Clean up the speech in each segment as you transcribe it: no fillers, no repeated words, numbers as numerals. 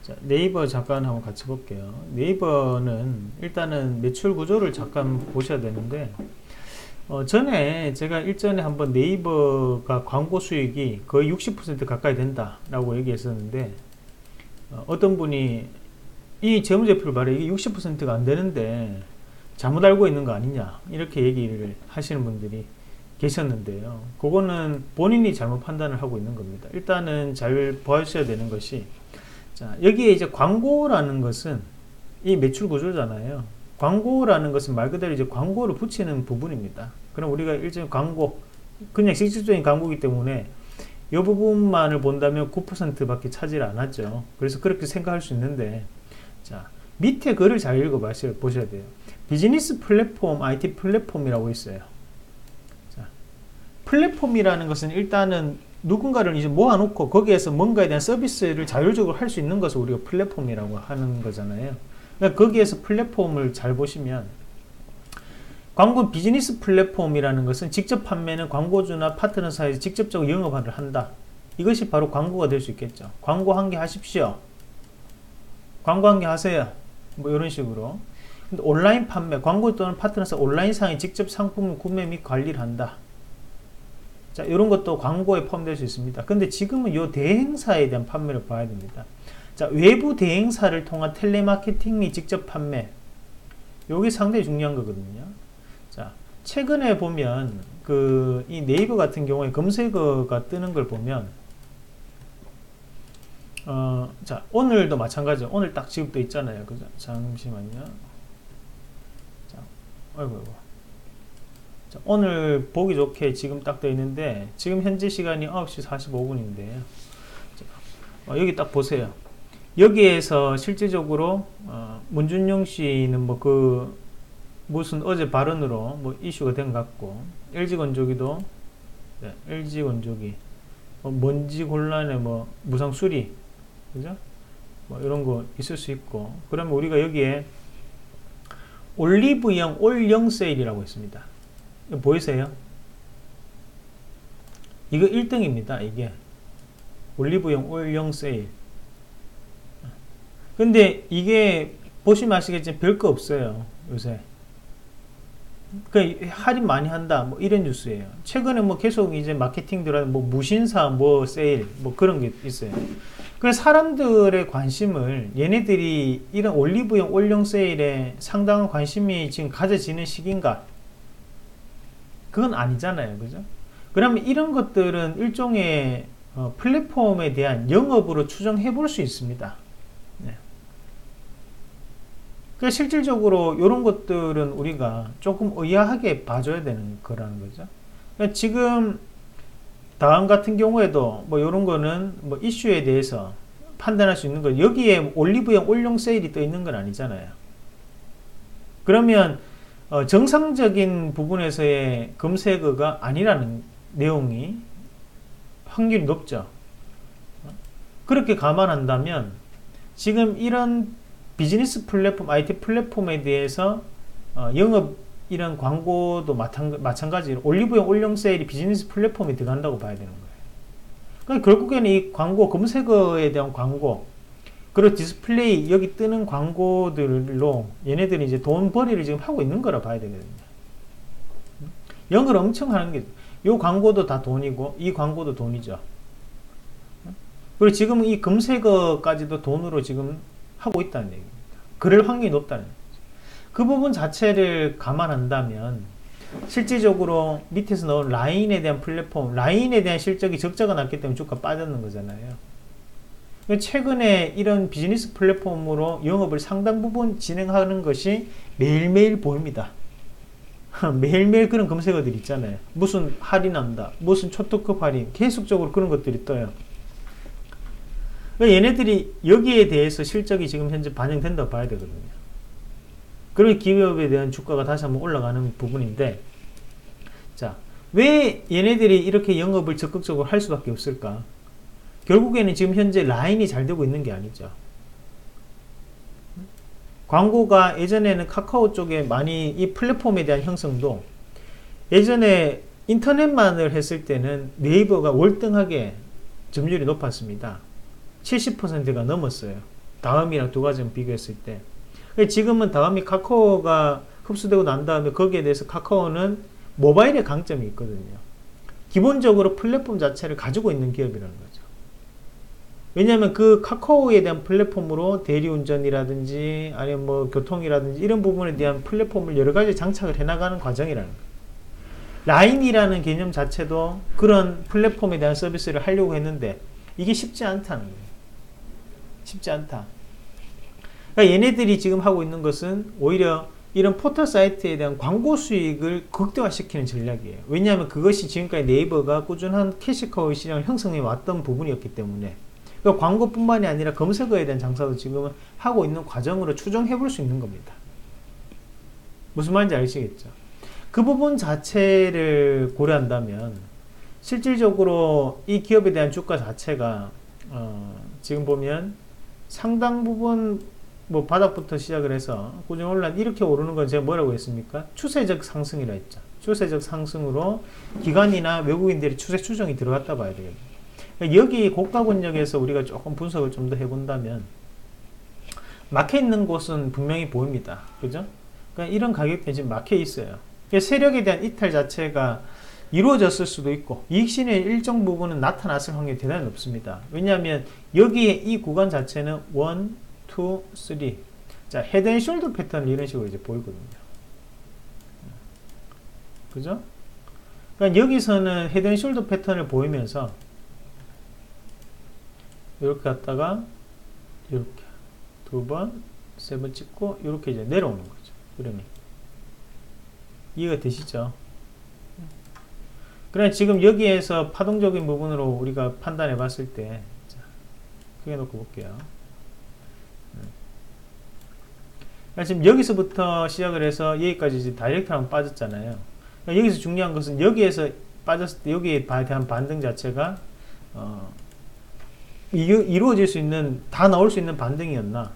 자, 네이버 잠깐 한번 같이 볼게요. 네이버는 일단은 매출 구조를 잠깐 보셔야 되는데, 전에 제가 일전에 한번 네이버가 광고 수익이 거의 60% 가까이 된다라고 얘기했었는데, 어떤 분이 이 재무제표를 봐라, 이게 60%가 안 되는데 잘못 알고 있는 거 아니냐, 이렇게 얘기를 하시는 분들이 계셨는데요. 그거는 본인이 잘못 판단을 하고 있는 겁니다. 일단은 잘 보셔야 되는 것이, 자, 여기에 이제 광고라는 것은 이 매출 구조잖아요. 광고라는 것은 말 그대로 이제 광고를 붙이는 부분입니다. 그럼 우리가 일종의 광고, 그냥 실질적인 광고이기 때문에 이 부분만을 본다면 9% 밖에 차지를 안 하죠. 그래서 그렇게 생각할 수 있는데, 자, 밑에 글을 잘 보셔야 돼요. 비즈니스 플랫폼, IT 플랫폼이라고 있어요. 자, 플랫폼이라는 것은 일단은 누군가를 이제 모아놓고 거기에서 뭔가에 대한 서비스를 자율적으로 할 수 있는 것을 우리가 플랫폼이라고 하는 거잖아요. 그러니까 거기에서 플랫폼을 잘 보시면, 광고 비즈니스 플랫폼이라는 것은 직접 판매는 광고주나 파트너 사이에서 직접적으로 영업을 한다. 이것이 바로 광고가 될 수 있겠죠. 광고 한 개 하십시오. 광고 한 개 하세요. 뭐 이런 식으로. 근데 온라인 판매, 광고 또는 파트너사 온라인상에 직접 상품을 구매 및 관리를 한다. 자, 이런 것도 광고에 포함될 수 있습니다. 근데 지금은 이 대행사에 대한 판매를 봐야 됩니다. 자, 외부 대행사를 통한 텔레마케팅 및 직접 판매. 이게 상당히 중요한 거거든요. 자, 최근에 보면 이 네이버 같은 경우에 검색어가 뜨는 걸 보면, 자, 오늘도 마찬가지죠. 오늘 딱 지금 떠 있잖아요. 그죠? 잠시만요. 자, 아이고. 자, 오늘 보기 좋게 지금 딱 떠 있는데, 지금 현재 시간이 9시 45분인데요. 여기 딱 보세요. 여기에서 실질적으로, 문준용 씨는 무슨 어제 발언으로 이슈가 된 것 같고, LG건조기도, 네, LG건조기, 먼지 곤란에 무상 수리, 그죠? 이런 거 있을 수 있고, 그러면 우리가 여기에 올리브영 올0 세일이라고 있습니다. 이거 보이세요? 이거 1등입니다. 이게 올리브영 올0 세일. 근데 이게 보시면 아시겠지만 별거 없어요. 요새 할인 많이 한다, 이런 뉴스예요. 최근에 계속 이제 마케팅 들어, 무신사, 세일, 그런 게 있어요. 그래서 사람들의 관심을, 얘네들이 이런 올리브영 올0 세일에 상당한 관심이 지금 가져지는 시기인가? 그건 아니잖아요. 그죠? 그러면 이런 것들은 일종의 플랫폼에 대한 영업으로 추정해 볼 수 있습니다. 네. 그러니까 실질적으로 이런 것들은 우리가 조금 의아하게 봐줘야 되는 거라는 거죠. 그러니까 지금 다음 같은 경우에도 이런 거는 이슈에 대해서 판단할 수 있는 거, 여기에 올리브영 올0 세일이 떠 있는 건 아니잖아요. 그러면 정상적인 부분에서의 검색어가 아니라는 내용이 확률이 높죠. 그렇게 감안한다면 지금 이런 비즈니스 플랫폼, IT 플랫폼에 대해서 영업 이런 광고도 마찬가지로 올리브영 올0 세일이 비즈니스 플랫폼에 들어간다고 봐야 되는 거예요. 그러니까 결국에는 이 광고, 검색어에 대한 광고, 그리고 디스플레이, 여기 뜨는 광고들로 얘네들이 이제 돈 벌이를 지금 하고 있는 거라 봐야 되거든요. 영어를 엄청 하는 게, 이 광고도 다 돈이고, 이 광고도 돈이죠. 그리고 지금 이 검색어까지도 돈으로 지금 하고 있다는 얘기입니다. 그럴 확률이 높다는 얘기죠. 그 부분 자체를 감안한다면, 실질적으로 밑에서 넣은 라인에 대한 플랫폼, 라인에 대한 실적이 적자가 났기 때문에 주가 빠졌는 거잖아요. 최근에 이런 비즈니스 플랫폼으로 영업을 상당 부분 진행하는 것이 매일매일 보입니다. 매일매일 그런 검색어들 있잖아요. 무슨 할인한다, 무슨 초특급 할인, 계속적으로 그런 것들이 떠요. 얘네들이 여기에 대해서 실적이 지금 현재 반영된다고 봐야 되거든요. 그런 기업에 대한 주가가 다시 한번 올라가는 부분인데, 자, 왜 얘네들이 이렇게 영업을 적극적으로 할 수밖에 없을까? 결국에는 지금 현재 라인이 잘 되고 있는 게 아니죠. 광고가 예전에는 카카오 쪽에 많이, 이 플랫폼에 대한 형성도 예전에 인터넷만을 했을 때는 네이버가 월등하게 점유율이 높았습니다. 70%가 넘었어요. 다음이랑 두 가지를 비교했을 때. 지금은 다음이 카카오가 흡수되고 난 다음에 거기에 대해서 카카오는 모바일의 강점이 있거든요. 기본적으로 플랫폼 자체를 가지고 있는 기업이라는 거죠. 왜냐하면 그 카카오에 대한 플랫폼으로 대리운전이라든지 아니면 뭐 교통이라든지 이런 부분에 대한 플랫폼을 여러 가지 장착을 해나가는 과정이라는 거예요. 라인이라는 개념 자체도 그런 플랫폼에 대한 서비스를 하려고 했는데 이게 쉽지 않다는 거예요. 쉽지 않다. 그러니까 얘네들이 지금 하고 있는 것은 오히려 이런 포털 사이트에 대한 광고 수익을 극대화시키는 전략이에요. 왜냐하면 그것이 지금까지 네이버가 꾸준한 캐시카우 시장을 형성해 왔던 부분이었기 때문에 그러니까 광고뿐만이 아니라 검색어에 대한 장사도 지금은 하고 있는 과정으로 추정해 볼 수 있는 겁니다. 무슨 말인지 아시겠죠? 그 부분 자체를 고려한다면 실질적으로 이 기업에 대한 주가 자체가 지금 보면 상당 부분 뭐 바닥부터 시작을 해서 꾸준히 올라 이렇게 오르는 건 제가 뭐라고 했습니까? 추세적 상승이라 했죠. 추세적 상승으로 기관이나 외국인들이 추세 추정이 들어갔다 봐야 되겠네요. 여기 고가 권역에서 우리가 조금 분석을 좀 더 해본다면 막혀 있는 곳은 분명히 보입니다. 그죠? 그러니까 이런 가격대 지금 막혀 있어요. 세력에 대한 이탈 자체가 이루어졌을 수도 있고 이익신의 일정 부분은 나타났을 확률이 대단히 높습니다. 왜냐하면 여기에 이 구간 자체는 1, 2, 3 자, 헤드앤숄더 패턴을 이런 식으로 이제 보이거든요. 그죠? 그러니까 여기서는 헤드앤숄더 패턴을 보이면서 이렇게 갔다가 이렇게 두 번, 세 번 찍고 이렇게 이제 내려오는 거죠. 그러니 이해가 되시죠? 그래 지금 여기에서 파동적인 부분으로 우리가 판단해 봤을 때 자, 크게 놓고 볼게요. 지금 여기서부터 시작을 해서 여기까지 이제 다이렉트하면 빠졌잖아요. 그러니까 여기서 중요한 것은 여기에서 빠졌을 때 여기에 대한 반등 자체가 이루어질 수 있는 다 나올 수 있는 반등이었나?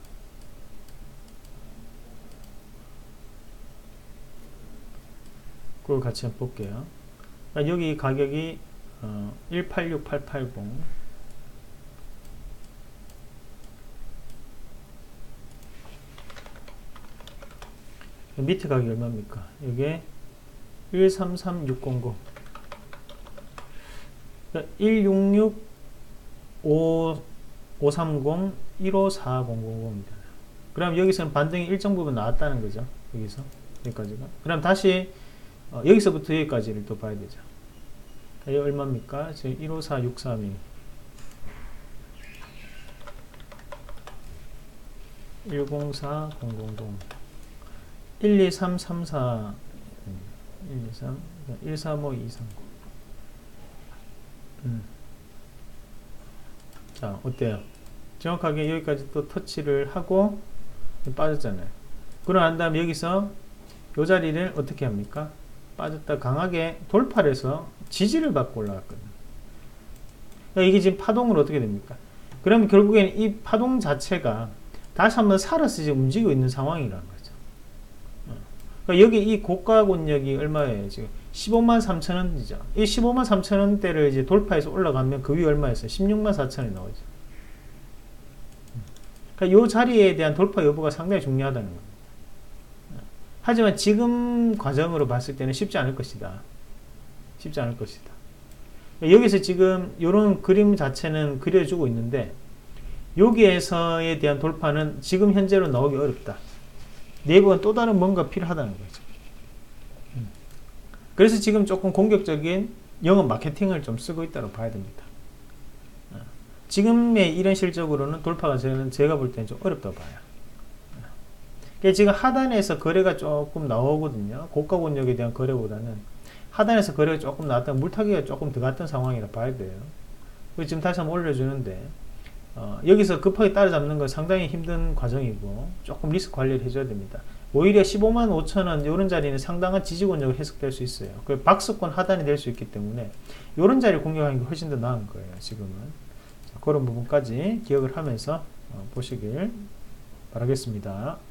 그걸 같이 한번 볼게요. 그러니까 여기 가격이 186880 밑에 가격이 얼마입니까? 이게 133600 166 530 154000입니다. 그럼 여기서는 반등이 일정 부분 나왔다는 거죠. 여기서 여기까지가. 그럼 다시 여기서부터 여기까지를 또 봐야 되죠. 이게 얼마입니까? 지금 154632 104000 12334 123 135230 자, 어때요? 정확하게 여기까지 또 터치를 하고 빠졌잖아요. 그러고 난 다음에 여기서 이 자리를 어떻게 합니까? 빠졌다 강하게 돌파를 해서 지지를 받고 올라갔거든요. 그러니까 이게 지금 파동으로 어떻게 됩니까? 그러면 결국에는 이 파동 자체가 다시 한번 살아서 지금 움직이고 있는 상황이라는 거죠. 그러니까 여기 이 고가 권역이 얼마예요? 지금 153,000원이죠. 이 153,000원대를 이제 돌파해서 올라가면 그 위에 얼마였어요? 164,000원이 나오죠. 그러니까 이 자리에 대한 돌파 여부가 상당히 중요하다는 겁니다. 하지만 지금 과정으로 봤을 때는 쉽지 않을 것이다. 쉽지 않을 것이다. 여기서 지금 이런 그림 자체는 그려주고 있는데 여기에서에 대한 돌파는 지금 현재로 나오기 어렵다. 네이버는 또 다른 뭔가 필요하다는 거죠. 그래서 지금 조금 공격적인 영업 마케팅을 좀 쓰고 있다고 봐야 됩니다. 지금의 이런 실적으로는 돌파가 제가 볼 때는 좀 어렵다고 봐요. 지금 하단에서 거래가 조금 나오거든요. 고가 권역에 대한 거래보다는 하단에서 거래가 조금 나왔다면 물타기가 조금 들어갔던 상황이라 봐야 돼요. 지금 다시 한번 올려주는데 여기서 급하게 따라잡는 건 상당히 힘든 과정이고 조금 리스크 관리를 해줘야 됩니다. 오히려 155,500원 이런 자리는 상당한 지지 권역으로 해석될 수 있어요. 그 박스권 하단이 될 수 있기 때문에 이런 자리를 공격하는 게 훨씬 더 나은 거예요. 지금은 자, 그런 부분까지 기억을 하면서 보시길 바라겠습니다.